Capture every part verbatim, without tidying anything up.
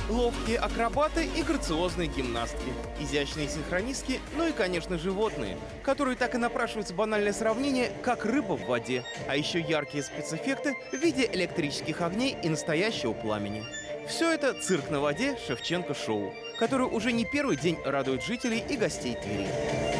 Ловкие акробаты и грациозные гимнастки, изящные синхронистки, ну и, конечно, животные, которые так и напрашиваются банальное сравнение, как рыба в воде, а еще яркие спецэффекты в виде электрических огней и настоящего пламени. Все это «Цирк на воде» Шевченко-шоу, который уже не первый день радует жителей и гостей Твери.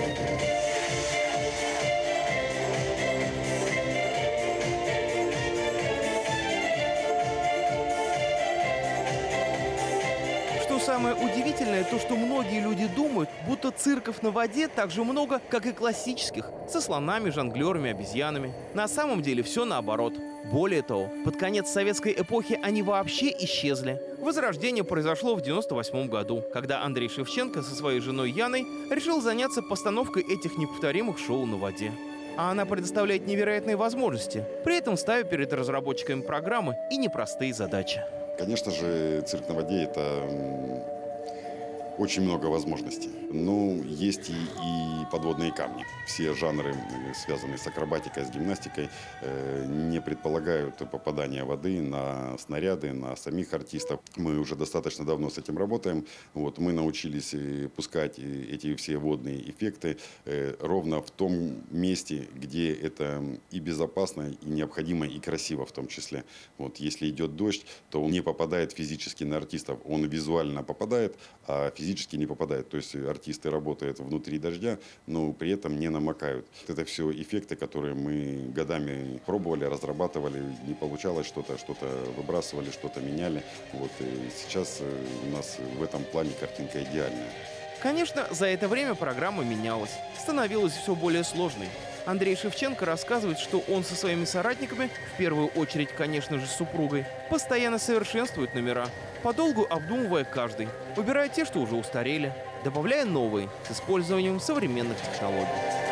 Самое удивительное то, что многие люди думают, будто цирков на воде так же много, как и классических, со слонами, жонглерами, обезьянами. На самом деле все наоборот. Более того, под конец советской эпохи они вообще исчезли. Возрождение произошло в девяносто восьмом году, когда Андрей Шевченко со своей женой Яной решил заняться постановкой этих неповторимых шоу на воде. А она предоставляет невероятные возможности, при этом ставя перед разработчиками программы и непростые задачи. Конечно же, цирк на воде – это очень много возможностей. Ну, есть и, и подводные камни. Все жанры, связанные с акробатикой, с гимнастикой, э, не предполагают попадания воды на снаряды, на самих артистов. Мы уже достаточно давно с этим работаем. Вот, мы научились пускать эти все водные эффекты э, ровно в том месте, где это и безопасно, и необходимо, и красиво в том числе. Вот, если идет дождь, то он не попадает физически на артистов. Он визуально попадает, а физически не попадает. То есть артисты работают внутри дождя, но при этом не намокают. Это все эффекты, которые мы годами пробовали, разрабатывали. Не получалось что-то, что-то выбрасывали, что-то меняли. Вот, и сейчас у нас в этом плане картинка идеальная. Конечно, за это время программа менялась, становилась все более сложной. Андрей Шевченко рассказывает, что он со своими соратниками, в первую очередь, конечно же, с супругой, постоянно совершенствует номера, подолгу обдумывая каждый, выбирая те, что уже устарели, добавляя новые с использованием современных технологий.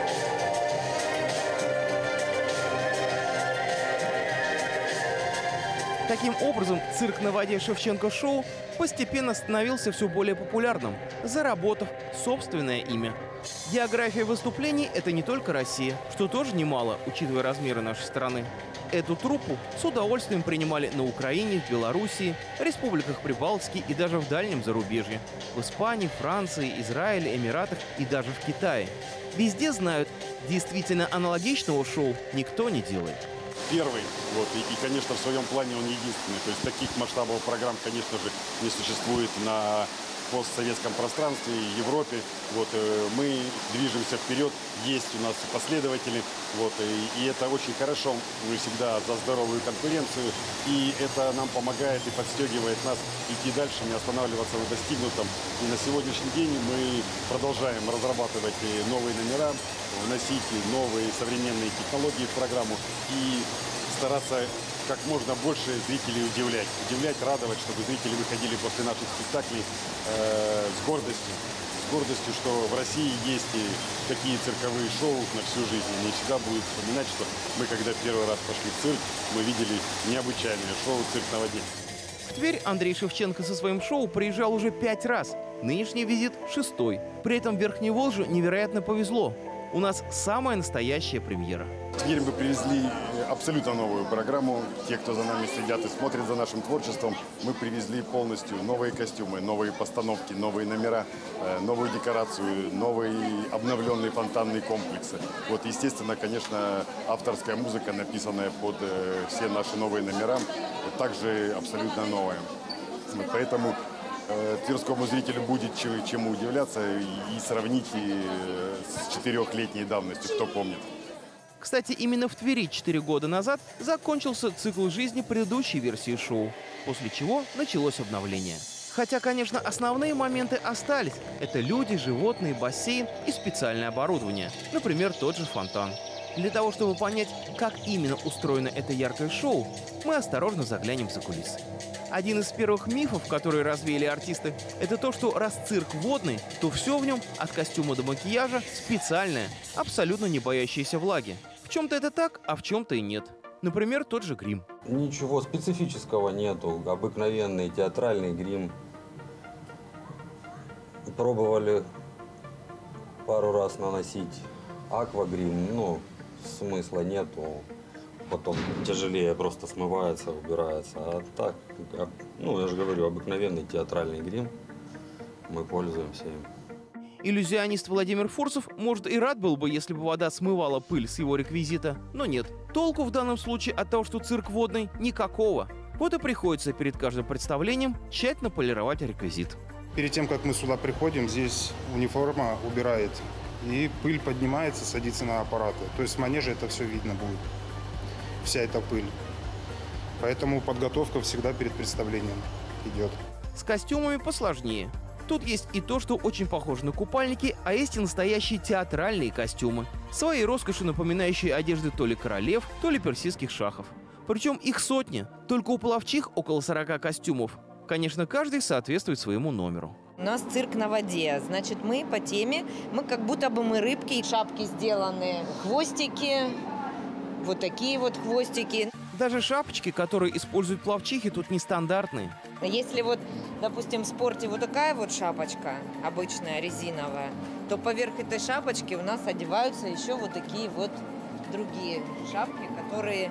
Таким образом, цирк на воде Шевченко-шоу постепенно становился все более популярным, заработав собственное имя. География выступлений – это не только Россия, что тоже немало, учитывая размеры нашей страны. Эту труппу с удовольствием принимали на Украине, в Белоруссии, Республиках Прибалтики и даже в дальнем зарубежье. В Испании, Франции, Израиле, Эмиратах и даже в Китае. Везде знают, действительно аналогичного шоу никто не делает. Первый, вот, и, и, конечно, в своем плане он единственный. То есть таких масштабов программ, конечно же, не существует на постсоветском пространстве, Европе. Вот, э, мы движемся вперед, есть у нас последователи, вот, и, и это очень хорошо. Мы всегда за здоровую конкуренцию, и это нам помогает и подстегивает нас идти дальше, не останавливаться на достигнутом. И на сегодняшний день мы продолжаем разрабатывать новые номера, вносить новые современные технологии в программу и стараться как можно больше зрителей удивлять. Удивлять, радовать, чтобы зрители выходили после наших спектаклей э, с гордостью. С гордостью, что в России есть и такие цирковые шоу на всю жизнь. Они всегда будут вспоминать, что мы, когда первый раз пошли в цирк, мы видели необычайное шоу «Цирк на воде». В Тверь Андрей Шевченко со своим шоу приезжал уже пять раз. Нынешний визит – шестой. При этом в Верхневолжью невероятно повезло. У нас самая настоящая премьера. Теперь мы привезли абсолютно новую программу. Те, кто за нами следят и смотрят за нашим творчеством, мы привезли полностью новые костюмы, новые постановки, новые номера, новую декорацию, новый обновленный фонтанный комплекс. Вот, естественно, конечно, авторская музыка, написанная под все наши новые номера, также абсолютно новая. Вот, поэтому тверскому зрителю будет чему удивляться и сравнить и с четырехлетней давностью, кто помнит. Кстати, именно в Твери четыре года назад закончился цикл жизни предыдущей версии шоу, после чего началось обновление. Хотя, конечно, основные моменты остались. Это люди, животные, бассейн и специальное оборудование. Например, тот же фонтан. Для того, чтобы понять, как именно устроено это яркое шоу, мы осторожно заглянем за кулисы. Один из первых мифов, которые развеяли артисты, это то, что раз цирк водный, то все в нем, от костюма до макияжа, специальное, абсолютно не боящееся влаги. В чем-то это так, а в чем-то и нет. Например, тот же грим. Ничего специфического нету. Обыкновенный театральный грим. Пробовали пару раз наносить аквагрим, но смысла нету. потом тяжелее просто смывается, убирается. А так, об- ну, я же говорю, обыкновенный театральный грим, мы пользуемся им. Иллюзионист Владимир Фурсов, может, и рад был бы, если бы вода смывала пыль с его реквизита, но нет. Толку в данном случае от того, что цирк водный, никакого. Вот и приходится перед каждым представлением тщательно полировать реквизит. Перед тем, как мы сюда приходим, здесь униформа убирает, и пыль поднимается, садится на аппараты. То есть в манеже это все видно будет, вся эта пыль. Поэтому подготовка всегда перед представлением идет. С костюмами посложнее. Тут есть и то, что очень похоже на купальники, а есть и настоящие театральные костюмы. Своей роскошью напоминающие одежды то ли королев, то ли персидских шахов. Причем их сотни, только у пловчих около сорока костюмов. Конечно, каждый соответствует своему номеру. У нас цирк на воде, значит, мы по теме, мы как будто бы мы рыбки, шапки сделаны, хвостики, вот такие вот хвостики. Даже шапочки, которые используют пловчихи, тут нестандартные. Если вот, допустим, в спорте вот такая вот шапочка, обычная резиновая, то поверх этой шапочки у нас одеваются еще вот такие вот другие шапки, которые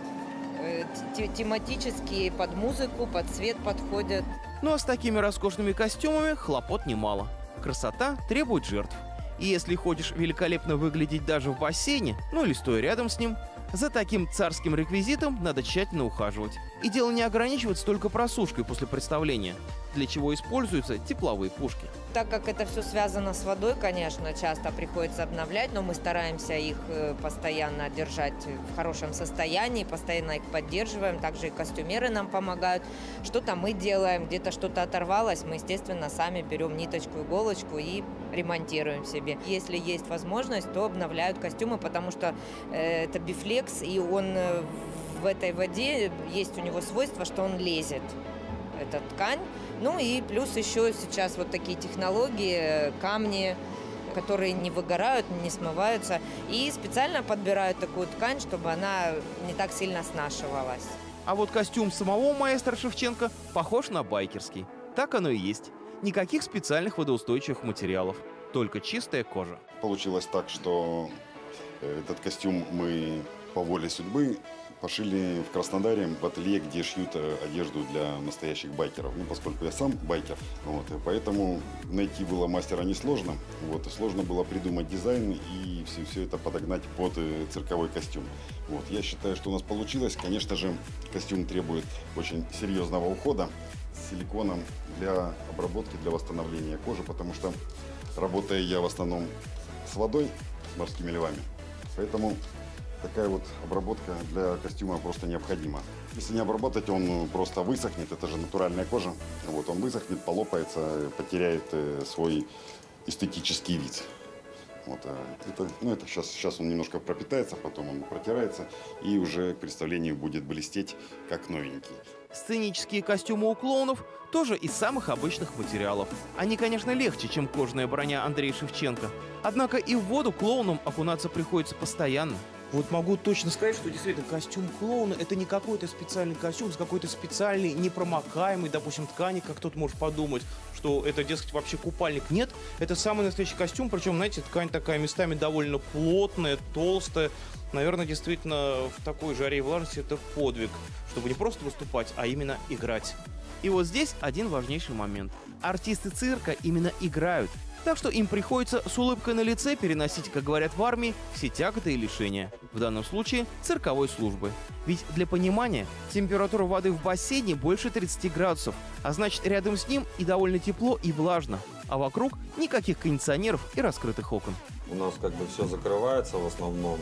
э, тематические под музыку, под цвет подходят. Ну а с такими роскошными костюмами хлопот немало. Красота требует жертв. И если хочешь великолепно выглядеть даже в бассейне, ну или стоя рядом с ним, за таким царским реквизитом надо тщательно ухаживать. И дело не ограничивается только просушкой после представления, для чего используются тепловые пушки. Так как это все связано с водой, конечно, часто приходится обновлять, но мы стараемся их постоянно держать в хорошем состоянии, постоянно их поддерживаем. Также и костюмеры нам помогают. Что-то мы делаем, где-то что-то оторвалось, мы, естественно, сами берем ниточку, иголочку и ремонтируем себе. Если есть возможность, то обновляют костюмы, потому что э, это бифлекс, и он э, в этой воде есть у него свойство, что он лезет, эта ткань. Ну и плюс еще сейчас вот такие технологии, камни, которые не выгорают, не смываются. И специально подбирают такую ткань, чтобы она не так сильно снашивалась. А вот костюм самого маэстро Шевченко похож на байкерский. Так оно и есть. Никаких специальных водоустойчивых материалов, только чистая кожа. Получилось так, что этот костюм мы по воле судьбы пошили в Краснодаре в ателье, где шьют одежду для настоящих байкеров. Ну, поскольку я сам байкер, вот, и поэтому найти было мастера несложно. Вот, и сложно было придумать дизайн и все, все это подогнать под цирковой костюм. Вот, я считаю, что у нас получилось. Конечно же, костюм требует очень серьезного ухода с силиконом для обработки, для восстановления кожи, потому что работаю я в основном с водой, с морскими львами. Поэтому такая вот обработка для костюма просто необходима. Если не обработать, он просто высохнет, это же натуральная кожа. Вот, он высохнет, полопается, потеряет свой эстетический вид. Вот, это, ну, это сейчас, сейчас он немножко пропитается, потом он протирается и уже к представлению будет блестеть, как новенький. Сценические костюмы у клоунов тоже из самых обычных материалов. Они, конечно, легче, чем кожаная броня Андрея Шевченко. Однако и в воду клоунам окунаться приходится постоянно. Вот могу точно сказать, что действительно костюм клоуна — это не какой-то специальный костюм с какой-то специальной непромокаемой, допустим, ткани, как кто-то может подумать, что это, дескать, вообще купальник. Нет, это самый настоящий костюм, причем, знаете, ткань такая местами довольно плотная, толстая. Наверное, действительно, в такой жаре и влажности это подвиг, чтобы не просто выступать, а именно играть. И вот здесь один важнейший момент. Артисты цирка именно играют. Так что им приходится с улыбкой на лице переносить, как говорят в армии, все тяготы и лишения. В данном случае цирковой службы. Ведь для понимания, температура воды в бассейне больше тридцати градусов, а значит рядом с ним и довольно тепло и влажно. А вокруг никаких кондиционеров и раскрытых окон. У нас как бы все закрывается в основном,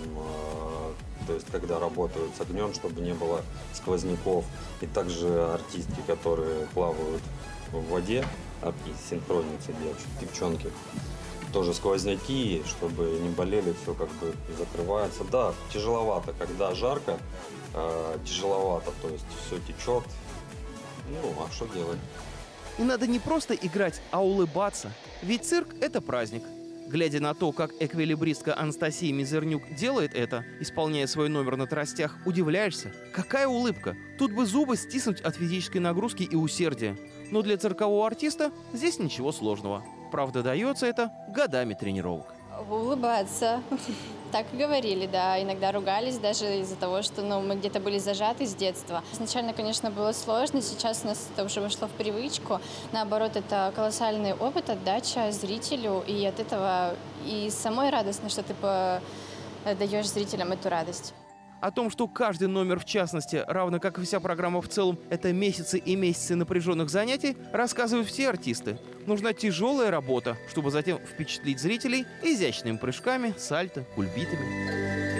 э, то есть когда работают с огнем, чтобы не было сквозняков. И также артистки, которые плавают в воде, артисты, синхронницы, девчонки, тоже сквозняки, чтобы не болели, все как бы закрывается. Да, тяжеловато, когда жарко, э, тяжеловато, то есть все течет. Ну, а что делать? И надо не просто играть, а улыбаться. Ведь цирк — это праздник. Глядя на то, как эквилибристка Анастасия Мизернюк делает это, исполняя свой номер на тростях, удивляешься. Какая улыбка! Тут бы зубы стиснуть от физической нагрузки и усердия. Но для циркового артиста здесь ничего сложного. Правда, дается это годами тренировок. Улыбаться. Так и говорили, да. Иногда ругались даже из-за того, что ну, мы где-то были зажаты с детства. Изначально, конечно, было сложно. Сейчас у нас это уже вошло в привычку. Наоборот, это колоссальный опыт, отдача зрителю. И от этого и самой радостно, что ты даешь зрителям эту радость. О том, что каждый номер в частности, равно как и вся программа в целом, это месяцы и месяцы напряженных занятий, рассказывают все артисты. Нужна тяжелая работа, чтобы затем впечатлить зрителей изящными прыжками, сальто, кульбитами.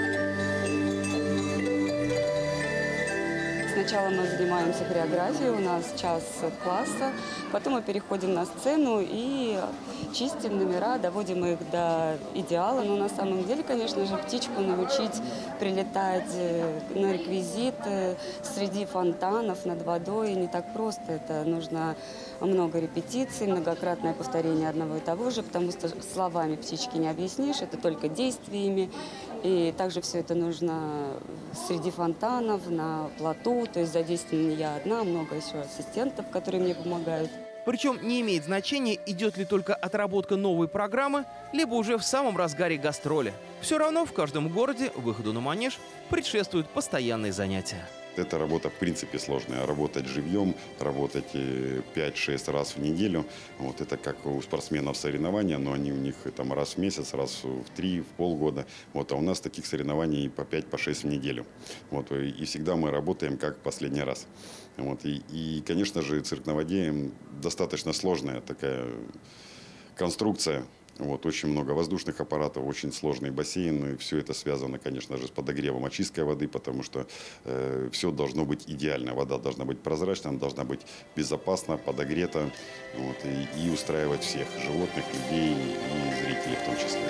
Сначала мы занимаемся хореографией, у нас час класса, потом мы переходим на сцену и чистим номера, доводим их до идеала. Но на самом деле, конечно же, птичку научить прилетать на реквизит среди фонтанов над водой не так просто. Это нужно много репетиций, многократное повторение одного и того же, потому что словами птички не объяснишь, это только действиями. И также все это нужно среди фонтанов, на плоту, то есть задействована не я одна, много еще ассистентов, которые мне помогают. Причем не имеет значения, идет ли только отработка новой программы, либо уже в самом разгаре гастроли. Все равно в каждом городе выходу на манеж предшествуют постоянные занятия. Эта работа в принципе сложная. Работать живьем, работать пять-шесть раз в неделю. Вот это как у спортсменов соревнования, но они у них там раз в месяц, раз в три, в полгода. Вот, а у нас таких соревнований по пять, по шесть в неделю. Вот, и всегда мы работаем как в последний раз. Вот, и, и, конечно же, цирк на воде достаточно сложная такая конструкция. Вот, очень много воздушных аппаратов, очень сложный бассейн. И все это связано, конечно же, с подогревом очисткой воды, потому что э, все должно быть идеально. Вода должна быть прозрачна, она должна быть безопасна, подогрета. Вот, и, и устраивать всех животных, людей и зрителей в том числе.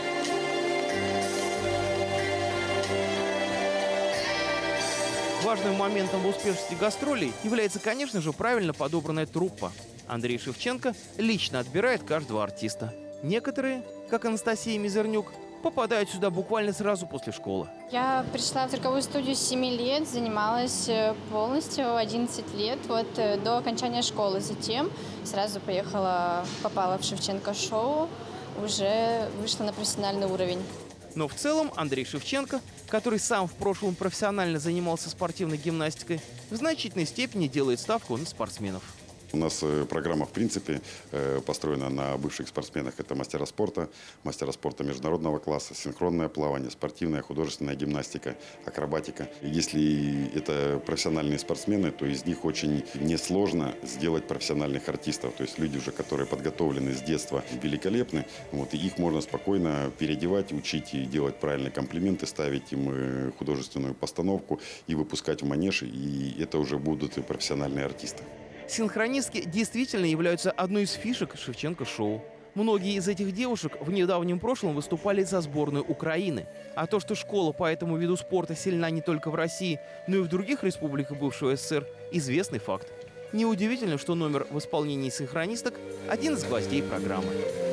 Важным моментом в успешности гастролей является, конечно же, правильно подобранная труппа. Андрей Шевченко лично отбирает каждого артиста. Некоторые, как Анастасия Мизернюк, попадают сюда буквально сразу после школы. Я пришла в цирковую студию с семи лет, занималась полностью одиннадцать лет, вот до окончания школы. Затем сразу поехала, попала в Шевченко-шоу, уже вышла на профессиональный уровень. Но в целом Андрей Шевченко, который сам в прошлом профессионально занимался спортивной гимнастикой, в значительной степени делает ставку на спортсменов. У нас программа, в принципе, построена на бывших спортсменах. Это мастера спорта, мастера спорта международного класса, синхронное плавание, спортивная, художественная гимнастика, акробатика. Если это профессиональные спортсмены, то из них очень несложно сделать профессиональных артистов. То есть люди уже, которые подготовлены с детства, великолепны. Вот, и их можно спокойно переодевать, учить и делать правильные комплименты, ставить им художественную постановку и выпускать в манеж. И это уже будут и профессиональные артисты. Синхронистки действительно являются одной из фишек Шевченко-шоу. Многие из этих девушек в недавнем прошлом выступали за сборную Украины. А то, что школа по этому виду спорта сильна не только в России, но и в других республиках бывшего СССР, известный факт. Неудивительно, что номер в исполнении синхронисток – один из гвоздей программы.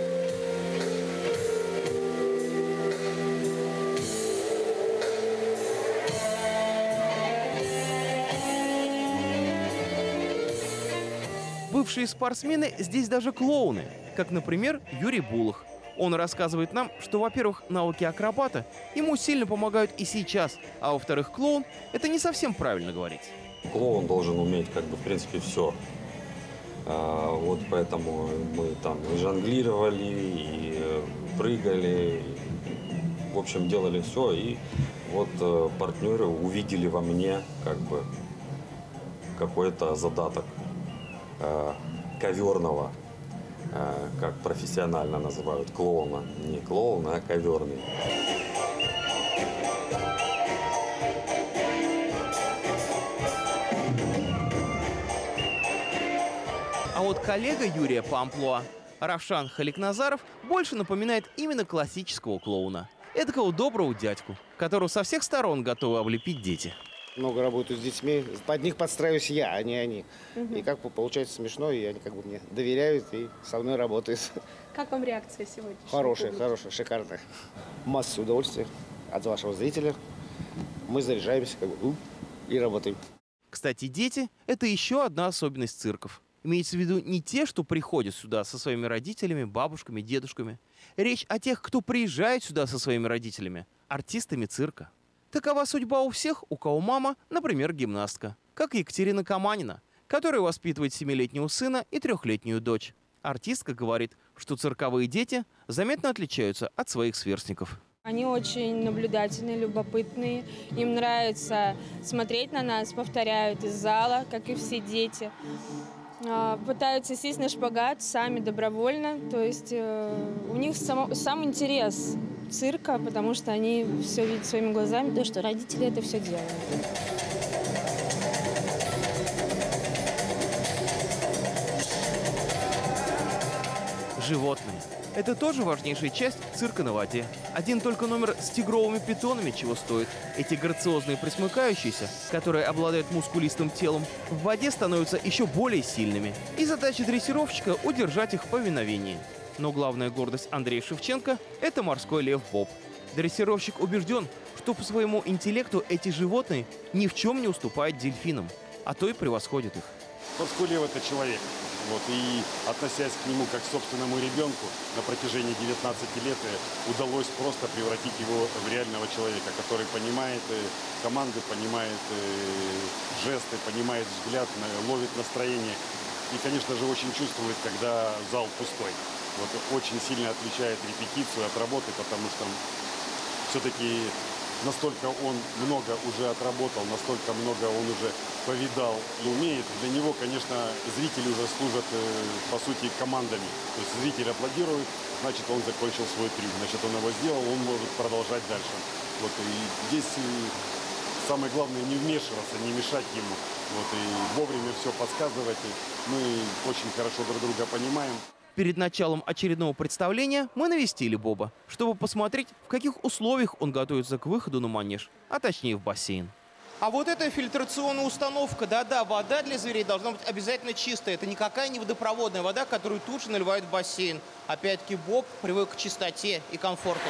Бывшие спортсмены здесь даже клоуны, как, например, Юрий Булах. Он рассказывает нам, что, во-первых, навыки акробата ему сильно помогают и сейчас, а во-вторых, клоун – это не совсем правильно говорить. Клоун должен уметь, как бы, в принципе, все. А, вот поэтому мы там и жонглировали, и прыгали, и, в общем, делали все. И вот э, партнеры увидели во мне, как бы, какой-то задаток э, коверного, э, как профессионально называют, клоуна. Не клоуна, а коверный. А вот коллега Юрия по амплуа, Равшан Халикназаров, больше напоминает именно классического клоуна. Эдакого доброго дядьку, которого со всех сторон готовы облепить дети. Много работаю с детьми, под них подстраиваюсь я, а не они. Угу. И как бы получается смешно, и они как бы мне доверяют и со мной работают. Как вам реакция сегодня? Хорошая, хорошая, шикарная. Масса удовольствия от вашего зрителя. Мы заряжаемся как бы, и работаем. Кстати, дети – это еще одна особенность цирков. Имеется в виду не те, что приходят сюда со своими родителями, бабушками, дедушками. Речь о тех, кто приезжает сюда со своими родителями, артистами цирка. Такова судьба у всех, у кого мама, например, гимнастка. Как Екатерина Каманина, которая воспитывает семилетнего сына и трехлетнюю дочь. Артистка говорит, что цирковые дети заметно отличаются от своих сверстников. Они очень наблюдательные, любопытные. Им нравится смотреть на нас, повторяют из зала, как и все дети. Пытаются сесть на шпагат сами добровольно. То есть у них само, сам интерес цирка, потому что они все видят своими глазами, то, что родители это все делают. Животные. Это тоже важнейшая часть цирка на воде. Один только номер с тигровыми питонами чего стоит. Эти грациозные пресмыкающиеся, которые обладают мускулистым телом, в воде становятся еще более сильными. И задача дрессировщика – удержать их в повиновении. Но главная гордость Андрея Шевченко – это морской лев Боб. Дрессировщик убежден, что по своему интеллекту эти животные ни в чем не уступают дельфинам, а то и превосходят их. Морской лев – это человек. Вот, и относясь к нему как к собственному ребенку, на протяжении девятнадцати лет удалось просто превратить его в реального человека, который понимает команды, понимает жесты, понимает взгляд, ловит настроение. И, конечно же, очень чувствует, когда зал пустой. Вот, очень сильно отличает репетицию от работы, потому что все-таки настолько он много уже отработал, настолько много он уже повидал и умеет. Для него, конечно, зрители уже служат, по сути, командами. То есть зритель аплодирует, значит, он закончил свой трюк, значит, он его сделал, он может продолжать дальше. Вот, и здесь самое главное не вмешиваться, не мешать ему. Вот, и вовремя все подсказывать. Мы очень хорошо друг друга понимаем. Перед началом очередного представления мы навестили Боба, чтобы посмотреть, в каких условиях он готовится к выходу на манеж, а точнее в бассейн. А вот эта фильтрационная установка, да-да, вода для зверей должна быть обязательно чистая. Это никакая не водопроводная вода, которую тут же наливают в бассейн. Опять-таки Боб привык к чистоте и комфорту.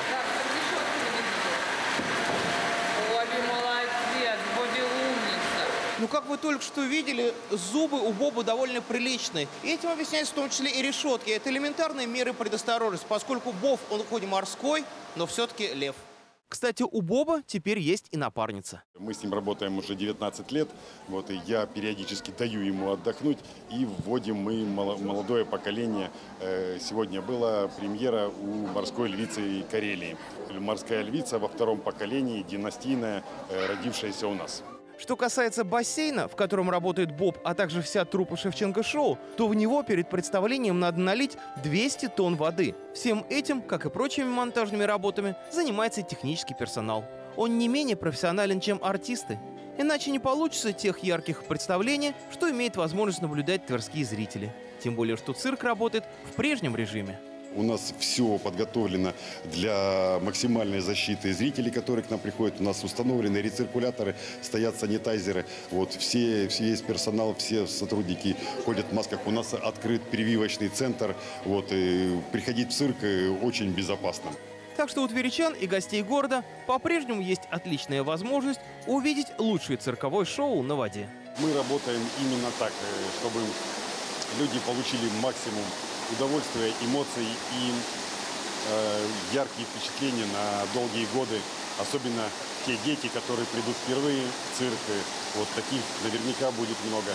Ну, как вы только что видели, зубы у Боба довольно приличные. И этим объясняется в том числе и решетки. Это элементарные меры предосторожности, поскольку Боб, он хоть и морской, но все-таки лев. Кстати, у Боба теперь есть и напарница. Мы с ним работаем уже девятнадцать лет, вот, и я периодически даю ему отдохнуть, и вводим мы молодое поколение. Сегодня была премьера у морской львицы Карелии. Морская львица во втором поколении, династийная, родившаяся у нас. Что касается бассейна, в котором работает Боб, а также вся труппа Шевченко-шоу, то в него перед представлением надо налить двести тонн воды. Всем этим, как и прочими монтажными работами, занимается технический персонал. Он не менее профессионален, чем артисты. Иначе не получится тех ярких представлений, что имеет возможность наблюдать тверские зрители. Тем более, что цирк работает в прежнем режиме. У нас все подготовлено для максимальной защиты зрителей, которые к нам приходят. У нас установлены рециркуляторы, стоят санитайзеры. Вот, все, весь персонал, все сотрудники ходят в масках. У нас открыт прививочный центр. Вот, и приходить в цирк очень безопасно. Так что у тверичан и гостей города по-прежнему есть отличная возможность увидеть лучшее цирковое шоу на воде. Мы работаем именно так, чтобы люди получили максимум удовольствия, эмоций и э, яркие впечатления на долгие годы. Особенно те дети, которые придут впервые в цирк. Вот таких наверняка будет много.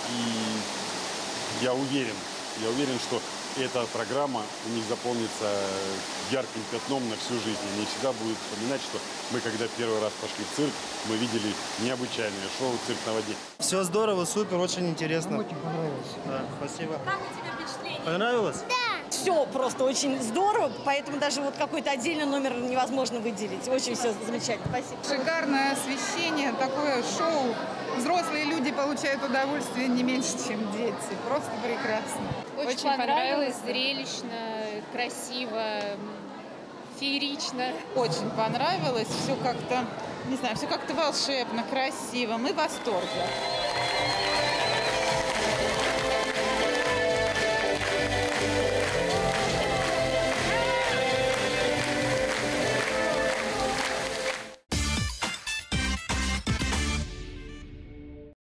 И я уверен, я уверен, что эта программа у них запомнится ярким пятном на всю жизнь. Они всегда будут вспоминать, что мы, когда первый раз пошли в цирк, мы видели необычайное шоу «Цирк на воде». Все здорово, супер, очень интересно. Очень понравилось. Да, спасибо. Как у тебя впечатление? Понравилось? Да. Все просто очень здорово, поэтому даже вот какой-то отдельный номер невозможно выделить. Очень все замечательно. Спасибо. Шикарное освещение, такое шоу. Взрослые люди получают удовольствие не меньше, чем дети. Просто прекрасно. Очень, Очень понравилось, зрелищно, красиво, феерично. Очень понравилось, все как-то, не знаю, все как-то волшебно, красиво. Мы в восторге.